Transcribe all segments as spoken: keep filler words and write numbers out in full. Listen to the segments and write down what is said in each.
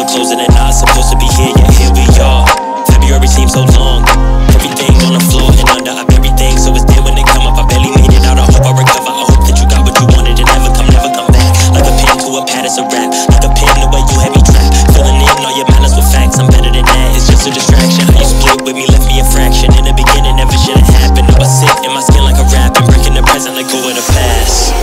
so close and they're not supposed to be here, yet here we are. February seems so long. Everything on the floor and under up everything, so it's there when they come up. I barely made it out. I hope I recover. I hope that you got what you wanted and never come, never come back. Like a pen to a pad, it's a rap. Like a pen the way you had me trapped. Filling in all your malice with facts. I'm better than that. It's just a distraction. How you split with me left me a fraction. In the beginning, never should have happened. No, I sit in my skin like a rap and breaking the present, let go of the past.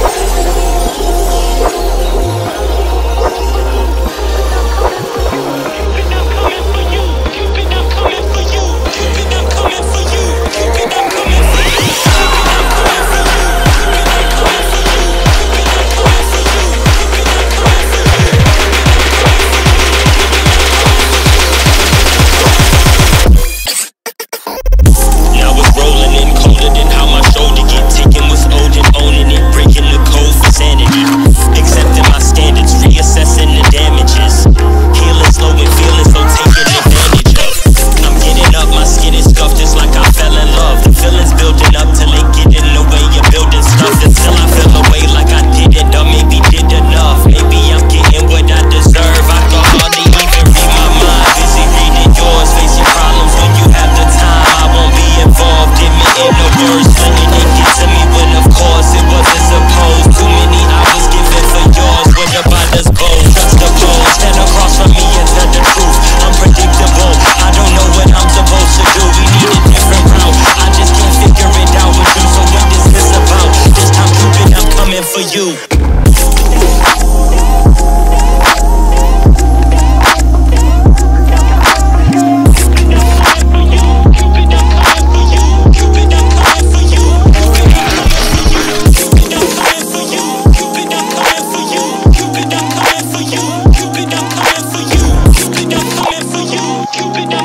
Cupid,